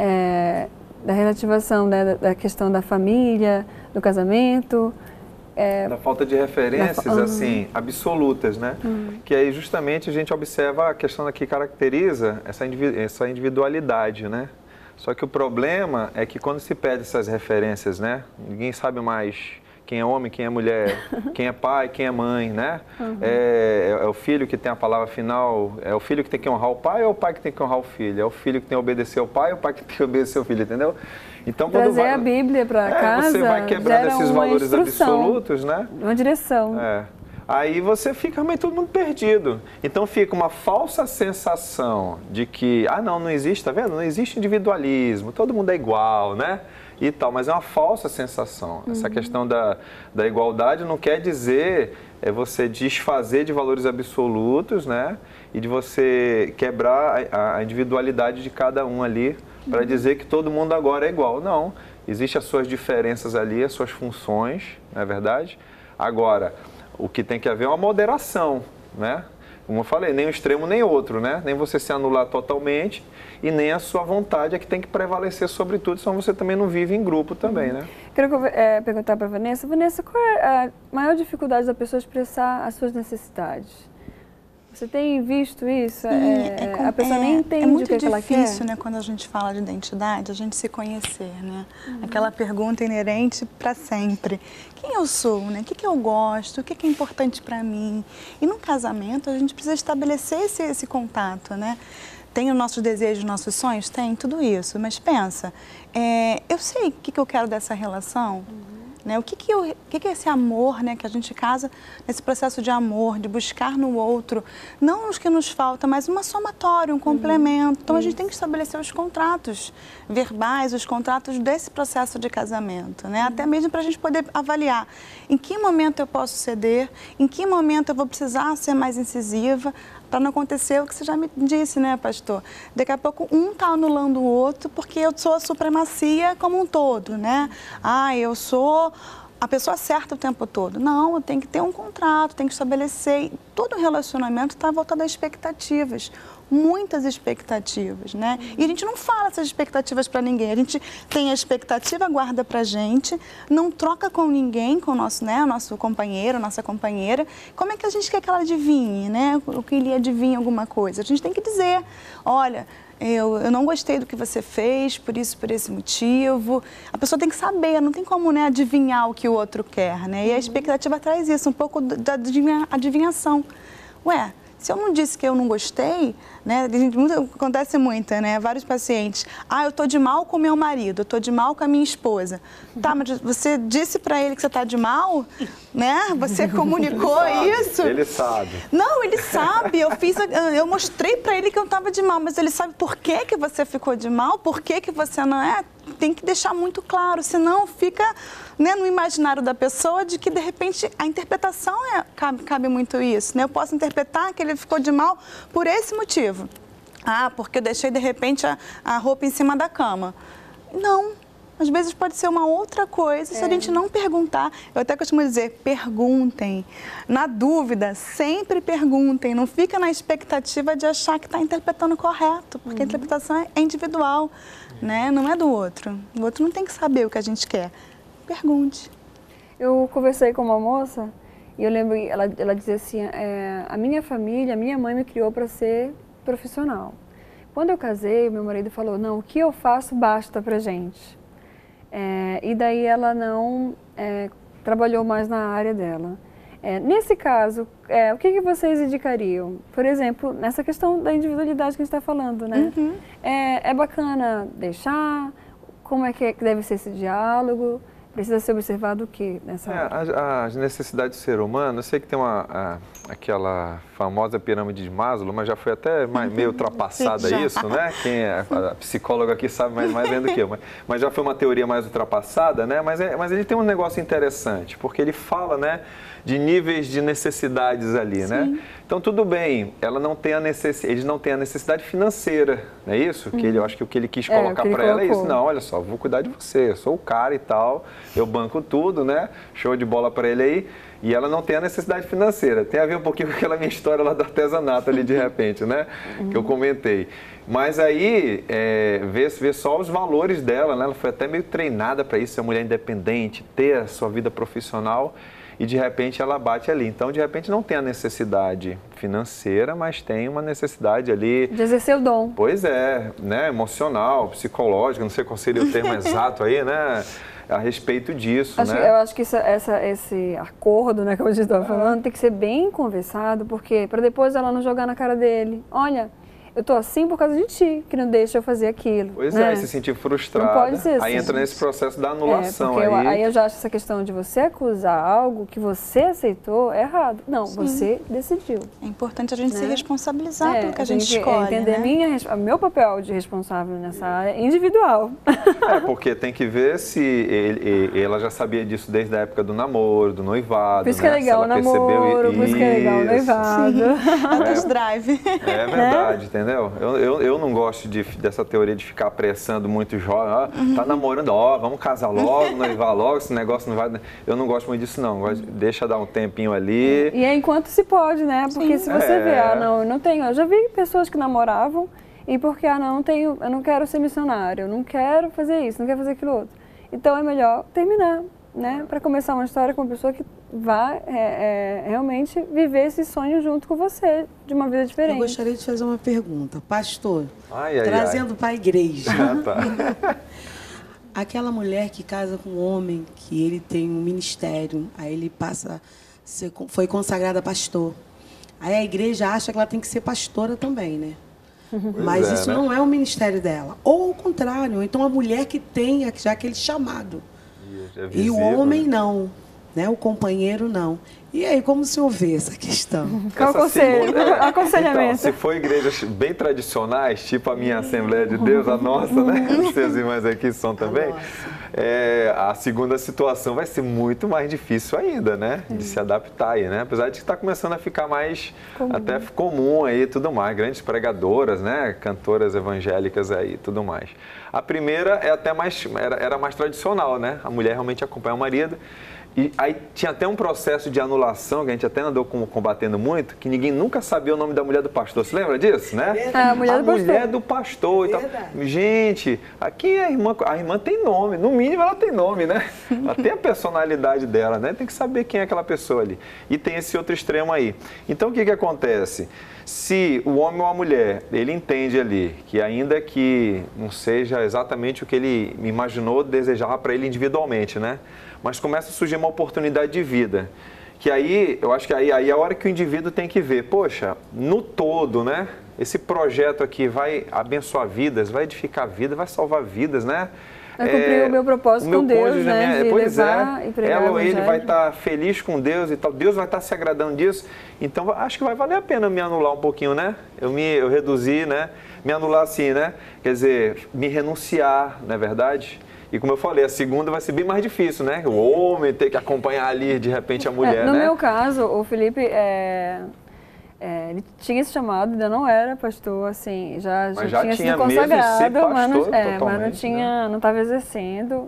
da relativação, né, da questão da família, do casamento. Da falta de referências, assim, absolutas, né? Que aí justamente a gente observa a questão que caracteriza essa individualidade, né? Só que o problema é que quando se perde essas referências, né? Ninguém sabe mais quem é homem, quem é mulher, quem é pai, quem é mãe, né? É o filho que tem a palavra final, é o filho que tem que honrar o pai ou é o pai que tem que honrar o filho? É o filho que tem que obedecer o pai ou o pai que tem que obedecer o filho, entendeu? Então, trazer a Bíblia para casa, você vai quebrando esses valores absolutos, né? Uma direção. Aí você fica meio todo mundo perdido. Então fica uma falsa sensação de que, não existe, tá vendo? Não existe individualismo, todo mundo é igual, né? E tal, mas é uma falsa sensação. Essa questão da igualdade não quer dizer você desfazer de valores absolutos, né? E de você quebrar a individualidade de cada um ali para dizer que todo mundo agora é igual. Não, existem as suas diferenças ali, as suas funções, não é verdade? Agora, o que tem que haver é uma moderação, né? como eu falei, nem um extremo nem outro, né? Nem você se anular totalmente e nem a sua vontade é que tem que prevalecer sobre tudo, senão você também não vive em grupo também, né? Quero perguntar para a Vanessa. Vanessa, qual é a maior dificuldade da pessoa expressar as suas necessidades? Você tem visto isso? A pessoa nem entende o que ela quer? É muito difícil, né, quando a gente fala de identidade, a gente se conhecer, né? Aquela pergunta inerente para sempre. Quem eu sou, né? O que eu gosto? O que é importante para mim? E num casamento, a gente precisa estabelecer esse contato, né? Tem os nossos desejos, nossos sonhos? Tem tudo isso. Mas pensa, eu sei o que eu quero dessa relação? Né? O que é esse amor, né, que a gente casa nesse processo de amor, de buscar no outro, não os que nos falta, mas uma somatória, um complemento. Então a gente tem que estabelecer os contratos verbais, os contratos desse processo de casamento, né? Até mesmo para a gente poder avaliar em que momento eu posso ceder, em que momento eu vou precisar ser mais incisiva, para não acontecer o que você já me disse, né, pastor? Daqui a pouco um está anulando o outro porque eu sou a supremacia como um todo, né? Eu sou a pessoa certa o tempo todo. Não, eu tenho que ter um contrato, tenho que estabelecer. Todo relacionamento está voltado a expectativas. Muitas expectativas, né? E a gente não fala essas expectativas para ninguém. A gente tem a expectativa, guarda pra gente, não troca com ninguém, com o nosso, né, nosso companheiro, nossa companheira. Como é que a gente quer que ela adivinhe, né? O que ele adivinha alguma coisa? A gente tem que dizer, olha, eu não gostei do que você fez, por esse motivo. A pessoa tem que saber, não tem como, né, adivinhar o que o outro quer, né? E a expectativa traz isso, um pouco da adivinhação. Ué, se eu não disse que eu não gostei, né, acontece muito, né, vários pacientes, eu estou de mal com meu marido, eu estou de mal com a minha esposa. Tá, mas você disse para ele que você está de mal, né, você comunicou isso? Ele sabe. Não, ele sabe, eu mostrei para ele que eu estava de mal, mas ele sabe por que você ficou de mal, por que você não é? Tem que deixar muito claro, senão fica, né, no imaginário da pessoa de que, de repente, a interpretação cabe muito isso, né? Eu posso interpretar que ele ficou de mal por esse motivo. Porque eu deixei, de repente, a roupa em cima da cama. Não. Às vezes pode ser uma outra coisa, se a gente não perguntar. Eu até costumo dizer, perguntem. Na dúvida, sempre perguntem. Não fica na expectativa de achar que está interpretando correto, porque a interpretação é individual, né? Não é do outro. O outro não tem que saber o que a gente quer. Pergunte. Eu conversei com uma moça e eu lembro, ela dizia assim, a minha família, a minha mãe me criou para ser profissional. Quando eu casei, meu marido falou, não, o que eu faço basta pra gente. E daí ela não trabalhou mais na área dela. Nesse caso, o que vocês indicariam? Por exemplo, nessa questão da individualidade que a gente está falando, né? É bacana deixar? Como é que deve ser esse diálogo? Precisa ser observado o que nessa área? As necessidades do ser humano, eu sei que tem aquela famosa pirâmide de Maslow, mas já foi até meio ultrapassada isso, né? Quem é a psicóloga aqui sabe mais bem do que eu, mas já foi uma teoria mais ultrapassada, né? Mas ele tem um negócio interessante, porque ele fala, né, de níveis de necessidades ali, né? Então, tudo bem, eles não têm a necessidade financeira, não é isso? Que eu acho que o que ele quis colocar para ela é isso. Não, olha só, vou cuidar de você, eu sou o cara e tal, eu banco tudo, né? Show de bola para ele aí. E ela não tem a necessidade financeira. Tem a ver um pouquinho com aquela minha história lá do artesanato ali, de repente, né? Que eu comentei. Mas aí, ver só os valores dela, né? Ela foi até meio treinada para isso, ser uma mulher independente, ter a sua vida profissional. E, de repente, ela bate ali. Então, de repente, não tem a necessidade financeira, mas tem uma necessidade ali... de exercer o dom. Pois é, né? Emocional, psicológica, não sei qual seria o termo exato aí, né? A respeito disso, né? Eu acho que esse acordo, né, como a gente estava falando, tem que ser bem conversado, porque para depois ela não jogar na cara dele. Olha, eu tô assim por causa de ti, que não deixa eu fazer aquilo. Pois né? Se sentir frustrada. Não pode ser assim. Aí entra nesse processo da anulação. Aí eu já acho essa questão de você acusar algo que você aceitou é errado. Não, você decidiu. É importante a gente se responsabilizar pelo que a gente escolhe, entender meu papel de responsável nessa área individual. Porque tem que ver se ela já sabia disso desde a época do namoro, do noivado. Por isso que é legal o namoro, por isso que é legal o noivado. Test drive. É verdade, tem entendeu? Eu não gosto dessa teoria de ficar apressando muito jovem. Tá namorando, vamos casar logo, noivar logo, esse negócio não vai... Eu não gosto muito disso, não. Deixa dar um tempinho ali. E é enquanto se pode, né? Porque se você vê, não, eu não tenho... Eu já vi pessoas que namoravam e porque, não tenho, eu não quero ser missionário, eu não quero fazer isso, não quero fazer aquilo outro. Então é melhor terminar, né? Para começar uma história com uma pessoa que vai realmente viver esse sonho junto com você, de uma vida diferente. Eu gostaria de fazer uma pergunta. Pastor, trazendo para a igreja. Tá. Aquela mulher que casa com um homem, que ele tem um ministério, aí ele foi consagrada a pastor. Aí a igreja acha que ela tem que ser pastora também, né? Mas isso não é o ministério dela. Ou o contrário, ou então a mulher que tem já aquele chamado. E o homem não, né? O companheiro não. E aí, como o senhor vê essa questão? Qual o conselho? Aconselhamento. Então, se for igrejas bem tradicionais, tipo a minha Assembleia de Deus, a nossa, né? Os seus irmãos aqui são também. A segunda situação vai ser muito mais difícil ainda, né? De se adaptar aí, né? Apesar de que está começando a ficar mais até comum aí, tudo mais. Grandes pregadoras, né? Cantoras evangélicas aí, tudo mais. A primeira era mais tradicional, né? A mulher realmente acompanha o marido. E aí tinha até um processo de anulação, que a gente até andou combatendo muito, que ninguém nunca sabia o nome da mulher do pastor. Você lembra disso, né? A mulher do pastor E tal. Gente, aqui a irmã tem nome, no mínimo ela tem nome, né? Ela tem a personalidade dela, né? Tem que saber quem é aquela pessoa ali. E tem esse outro extremo aí. Então o que acontece? Se o homem ou a mulher, ele entende ali que ainda que não seja exatamente o que ele imaginou, desejava para ele individualmente, né? Mas começa a surgir uma oportunidade de vida. Que aí, eu acho que aí é a hora que o indivíduo tem que ver, poxa, no todo, né? Esse projeto aqui vai abençoar vidas, vai edificar vidas, vai salvar vidas, né? Vai cumprir o meu propósito com Deus, né? Pois ela ou ele vai estar feliz com Deus e tal, Deus vai estar se agradando disso. Então, acho que vai valer a pena me anular um pouquinho, né? Eu reduzir, né? Me anular assim, né? Quer dizer, me renunciar, não é verdade? E como eu falei, a segunda vai ser bem mais difícil, né? O homem ter que acompanhar ali, de repente, a mulher, no né? No meu caso, o Felipe, ele tinha esse chamado, ainda não era pastor, assim, já tinha sido consagrado, mas não tinha, não estava exercendo.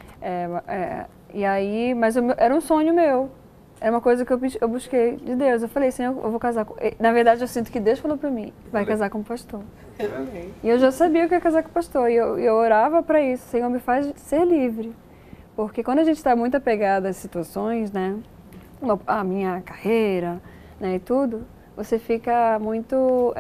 E aí, mas era um sonho meu. Era uma coisa que eu busquei de Deus. Eu falei, Senhor, eu vou casar com... Na verdade, eu sinto que Deus falou para mim, vai casar com o pastor. E eu já sabia que eu ia casar com o pastor. E eu orava para isso, Senhor, me faz ser livre. Porque quando a gente está muito apegada às situações, né? A minha carreira, né, e tudo, você fica muito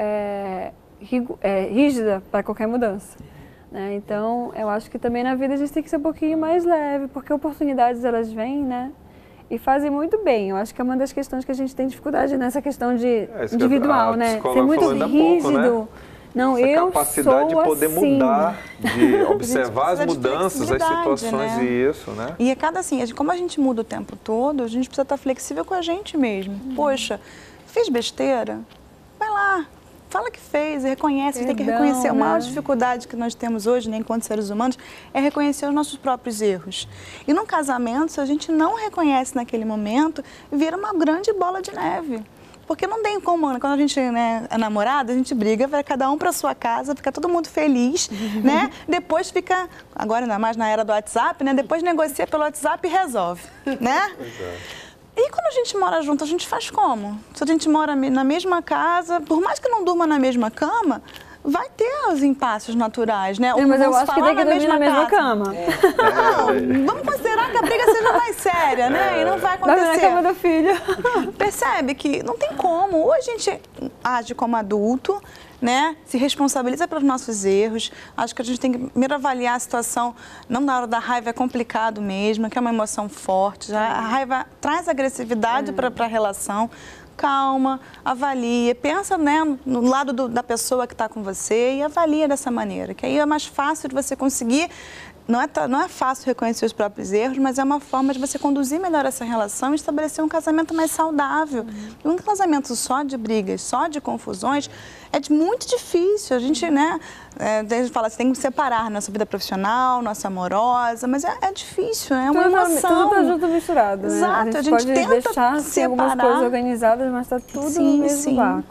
rígida para qualquer mudança. Né? Então, eu acho que também na vida a gente tem que ser um pouquinho mais leve, porque oportunidades elas vêm, né? E fazem muito bem. Eu acho que é uma das questões que a gente tem dificuldade nessa questão de individual, né? Ser muito rígido. Pouco, né? Não, essa capacidade de poder assim. mudar, de observar as mudanças, as situações, né? E isso, né? E é como a gente muda o tempo todo, a gente precisa estar flexível com a gente mesmo. Poxa, fiz besteira? Vai lá. Fala que fez, reconhece, a gente tem que reconhecer. A maior dificuldade que nós temos hoje, né, enquanto seres humanos, é reconhecer os nossos próprios erros. E num casamento, se a gente não reconhece naquele momento, vira uma grande bola de neve. Porque não tem como, quando a gente, né, é namorado, a gente briga, vai cada um para sua casa, fica todo mundo feliz, né? Depois fica, agora ainda mais na era do WhatsApp, né? Depois negocia pelo WhatsApp e resolve, né? E quando a gente mora junto, a gente faz como? Se a gente mora na mesma casa, por mais que não durma na mesma cama, vai ter os impasses naturais, né? Mas eu acho que tem que dormir na mesma cama. Não, vamos considerar que a briga seja mais séria, né? E não vai acontecer. Dorme na cama do filho. Percebe que não tem como. Ou a gente age como adulto, né? Se responsabiliza pelos nossos erros. Acho que a gente tem que primeiro avaliar a situação. Não na hora da raiva, é complicado mesmo, que é uma emoção forte. A raiva traz agressividade para a relação. Calma, avalia, pensa, né, no lado da pessoa que está com você e avalia dessa maneira, que aí é mais fácil de você conseguir. Não é fácil reconhecer os próprios erros, mas é uma forma de você conduzir melhor essa relação e estabelecer um casamento mais saudável. E um casamento só de brigas, só de confusões, é muito difícil. A gente, né, a gente fala assim, tem que separar nossa vida profissional, nossa amorosa, mas é difícil, é uma emoção. Tudo tá junto misturado, né? Exato, a gente pode tenta deixar assim, algumas coisas organizadas, mas está tudo no mesmo barco.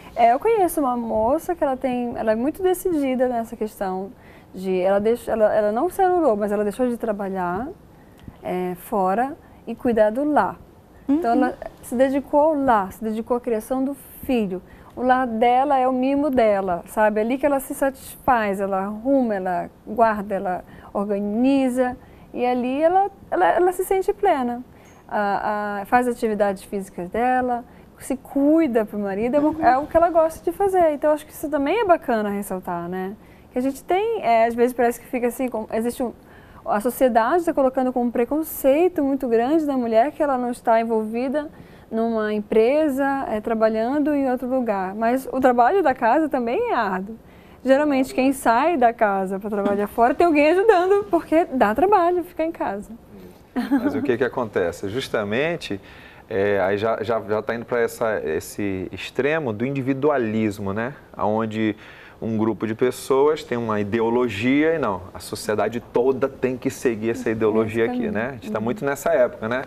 Eu conheço uma moça que ela é muito decidida nessa questão de, ela não se anulou, mas ela deixou de trabalhar fora e cuidar do lar. Então ela se dedicou ao lar, se dedicou à criação do filho. O lar dela é o mimo dela, sabe? É ali que ela se satisfaz, ela arruma, ela guarda, ela organiza e ali ela se sente plena. Faz atividades físicas dela, se cuida para o marido, é o que ela gosta de fazer. Então acho que isso também é bacana ressaltar, né? Que a gente tem, às vezes parece que fica assim, a sociedade está colocando como um preconceito muito grande da mulher que ela não está envolvida numa empresa, trabalhando em outro lugar. Mas o trabalho da casa também é árduo. Geralmente quem sai da casa para trabalhar fora tem alguém ajudando, porque dá trabalho ficar em casa. Mas o que acontece? Justamente, aí já está indo para esse extremo do individualismo, né? Onde um grupo de pessoas tem uma ideologia e não, a sociedade toda tem que seguir essa ideologia aqui, né? A gente está muito nessa época, né?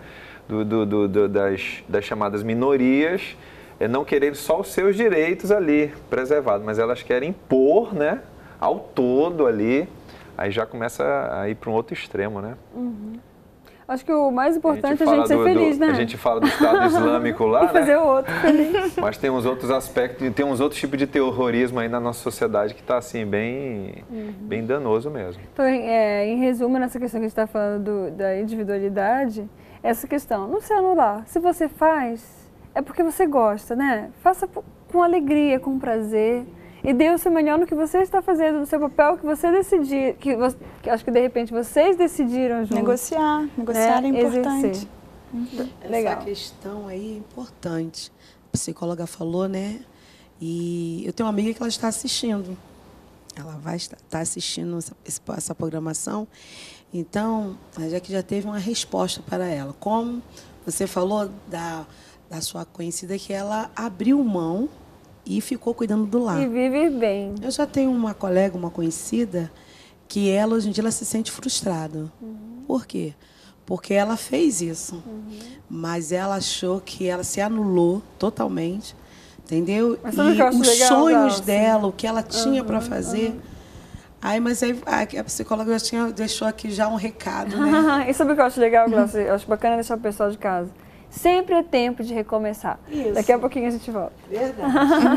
Das chamadas minorias, não quererem só os seus direitos ali preservados, mas elas querem impor, né, ao todo ali, aí já começa a ir para um outro extremo, né? Acho que o mais importante é a gente ser feliz, né? A gente fala do Estado Islâmico lá, e fazer o outro feliz. Mas tem uns outros aspectos, tem uns outros tipos de terrorismo aí na nossa sociedade que está assim, bem danoso mesmo. Então, em resumo, nessa questão que a gente está falando da individualidade, essa questão, não se anular. Se você faz, é porque você gosta, né? Faça com alegria, com prazer. E dê o seu melhor no que você está fazendo, no seu papel que você decidir, que acho que de repente vocês decidiram juntos. Negociar é importante. Essa questão aí é importante. A psicóloga falou, né? E eu tenho uma amiga que ela está assistindo. Ela vai estar assistindo essa programação. Então, já teve uma resposta para ela. Como você falou da sua conhecida, que ela abriu mão e ficou cuidando do lar. E vive bem. Eu já tenho uma colega, uma conhecida, que ela, hoje em dia, ela se sente frustrada. Por quê? Porque ela fez isso. Mas ela achou que ela se anulou totalmente, entendeu? Mas e os sonhos dela, o que ela tinha para fazer... Mas aí a psicóloga já deixou aqui já um recado, né? E sabe o que eu acho legal, Glaucia? Eu acho bacana deixar o pessoal de casa. Sempre é tempo de recomeçar. Isso. Daqui a pouquinho a gente volta. Verdade.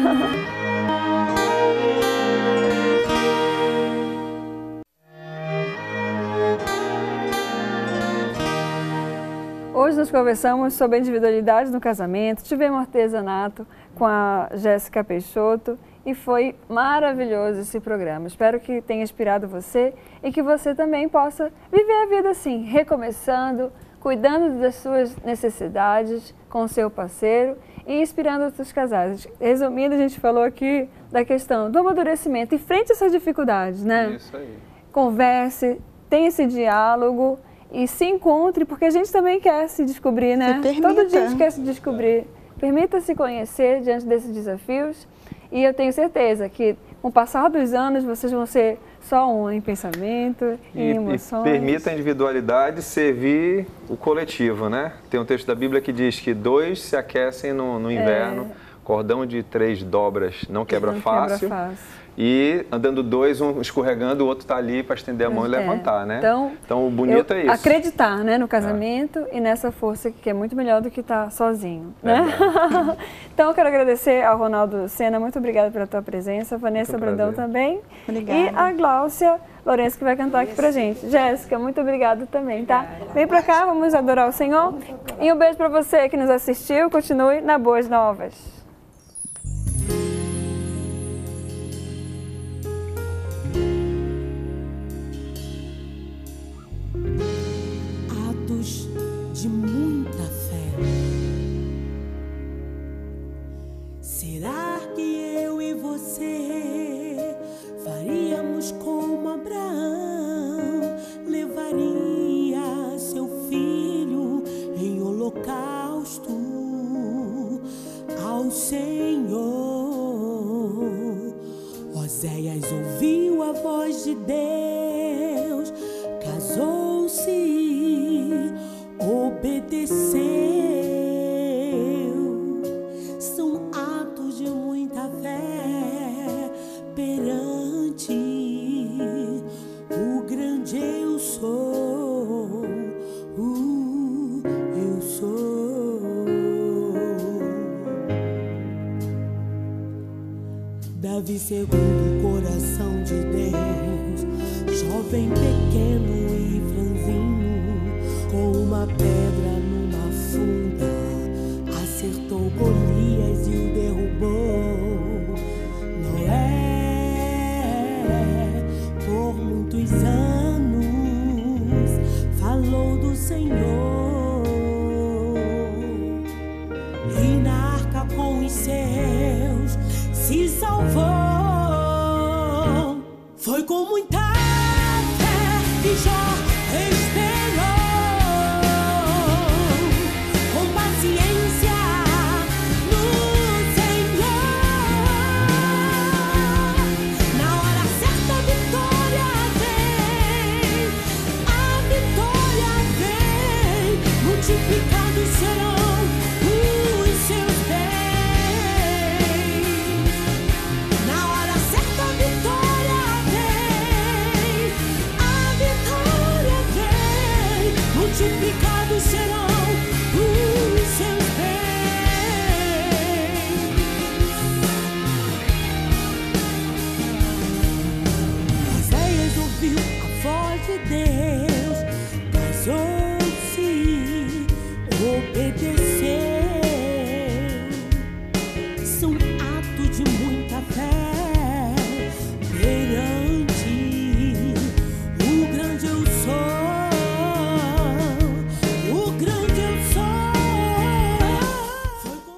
Hoje nós conversamos sobre a individualidade no casamento, tivemos um artesanato com a Jéssica Peixoto e foi maravilhoso esse programa. Espero que tenha inspirado você e que você também possa viver a vida assim, recomeçando, cuidando das suas necessidades com o seu parceiro e inspirando outros casais. Resumindo, a gente falou aqui da questão do amadurecimento e frente a essas dificuldades, né? Isso aí. Converse, tenha esse diálogo e se encontre, porque a gente também quer se descobrir, né? Todo dia a gente quer se descobrir. Permita-se conhecer diante desses desafios e eu tenho certeza que com o passar dos anos vocês vão ser só um em pensamento, em emoções. E permita a individualidade servir o coletivo, né? Tem um texto da Bíblia que diz que 2 se aquecem no inverno, cordão de 3 dobras não quebra fácil. E andando 2, um escorregando, o outro está ali para estender a mão e levantar, né? Então o bonito é isso. Acreditar, né, no casamento e nessa força que é muito melhor do que estar sozinho, né? Então eu quero agradecer ao Ronaldo Sena, muito obrigada pela tua presença, Vanessa Brandão também. Obrigada. E a Gláucia Lourenço que vai cantar aqui pra gente. Jéssica, muito obrigada também, tá? Vem pra cá, vamos adorar o Senhor. E um beijo pra você que nos assistiu, continue na Boas Novas. De muita fé. Será que eu e você faríamos como Abraão? Levaria seu filho em holocausto ao Senhor. Oséias ouviu a voz de Deus, casou-se, obedeceu. São atos de muita fé. Davi segundo o coração de Deus, jovem pequeno e franzino, com uma pedra numa funda, acertou Golias e o derrubou. Noé, por muitos anos, falou do Senhor, e na arca com os seus se salvou. Foi com muita fé que Jó esperou, com paciência no Senhor. Na hora certa a vitória vem, multiplicados serão os seus bens. Na hora certa a vitória vem, multiplicados serão os seus bens. Oséias ouviu a voz de Deus, casou-se, obedeceu.